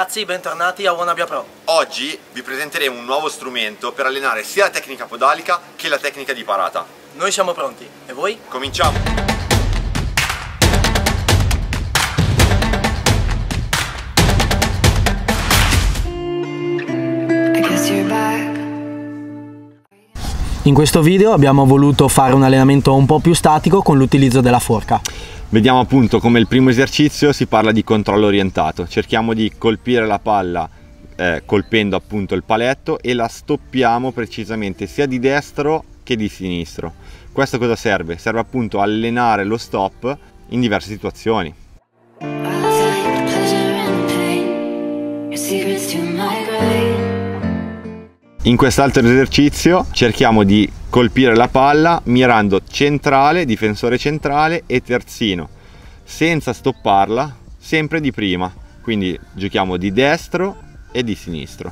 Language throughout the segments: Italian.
ragazzi, bentornati a Wannabe Pro. Oggi vi presenteremo un nuovo strumento per allenare sia la tecnica podalica che la tecnica di parata. Noi siamo pronti, e voi? Cominciamo! In questo video abbiamo voluto fare un allenamento un po' più statico con l'utilizzo della forca. Vediamo appunto come il primo esercizio si parla di controllo orientato. Cerchiamo di colpire la palla colpendo appunto il paletto e la stoppiamo precisamente sia di destro che di sinistro. Questo cosa serve? Serve appunto a allenare lo stop in diverse situazioni. In quest'altro esercizio cerchiamo di colpire la palla mirando centrale, difensore centrale e terzino, senza stopparla, sempre di prima. Quindi giochiamo di destro e di sinistro.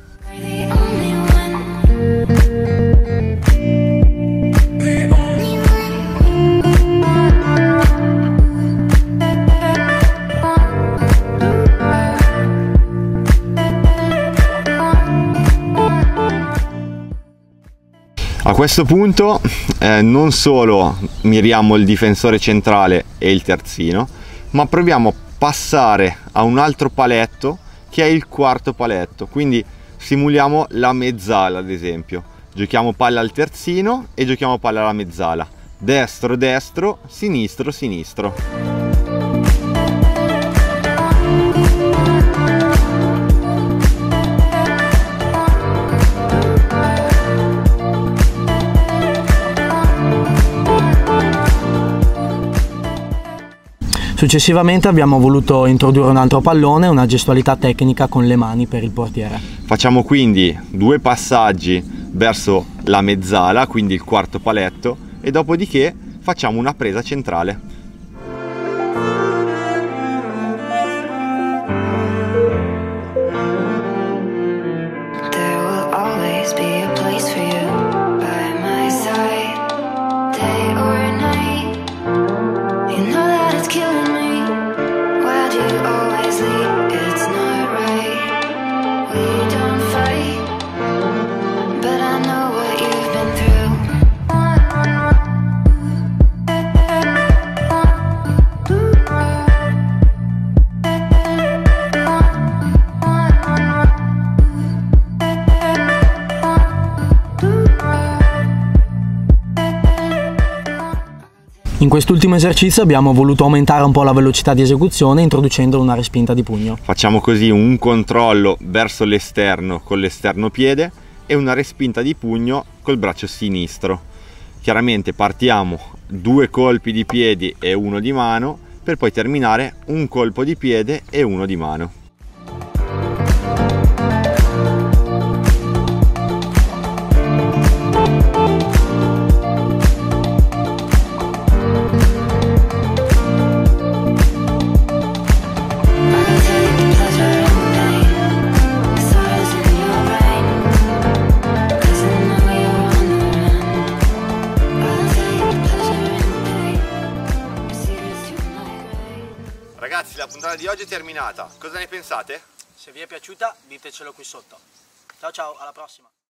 A questo punto non solo miriamo il difensore centrale e il terzino, ma proviamo a passare a un altro paletto che è il quarto paletto, quindi simuliamo la mezzala ad esempio. Giochiamo palla al terzino e giochiamo palla alla mezzala, destro destro, sinistro sinistro. Successivamente abbiamo voluto introdurre un altro pallone, una gestualità tecnica con le mani per il portiere. Facciamo quindi due passaggi verso la mezzala, quindi il quarto paletto, e dopodiché facciamo una presa centrale. In quest'ultimo esercizio abbiamo voluto aumentare un po' la velocità di esecuzione introducendo una respinta di pugno. Facciamo così un controllo verso l'esterno con l'esterno piede e una respinta di pugno col braccio sinistro. Chiaramente partiamo 2 colpi di piedi e 1 di mano per poi terminare un colpo di piede e 1 di mano. Ragazzi, la puntata di oggi è terminata. Cosa ne pensate? Se vi è piaciuta ditecelo qui sotto. Ciao ciao, alla prossima!